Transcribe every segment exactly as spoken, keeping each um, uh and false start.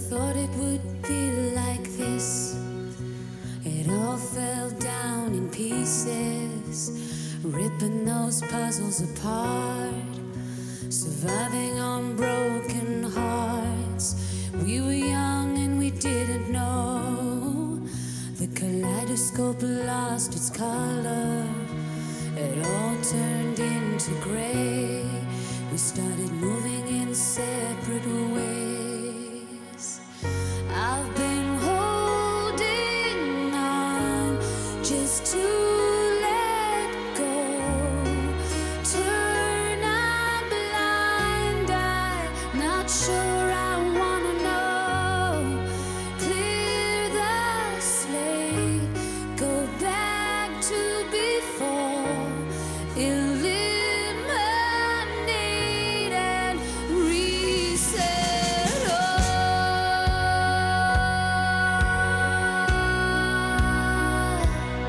thought it would be like this. It all fell down in pieces, ripping those puzzles apart, surviving on broken hearts. We were young and we didn't know. The kaleidoscope lost its color. It all turned into gray. We started moving in separate ways. I've been holding on just to let go. Turn a blind eye, not sure I wanna know. Clear the slate, go back to before. Eliminate and reset all.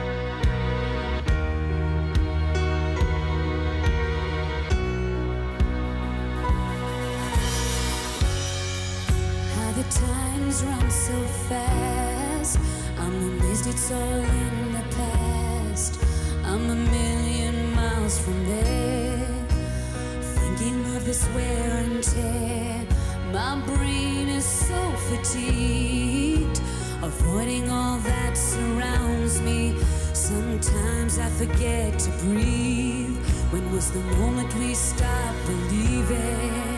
How the times run so fast. I'm amazed it's all in the past. I'm a million miles from there, thinking of this wear and tear. My brain is so fatigued, avoiding all that surrounds me. Sometimes I forget to breathe. When was the moment we stopped believing?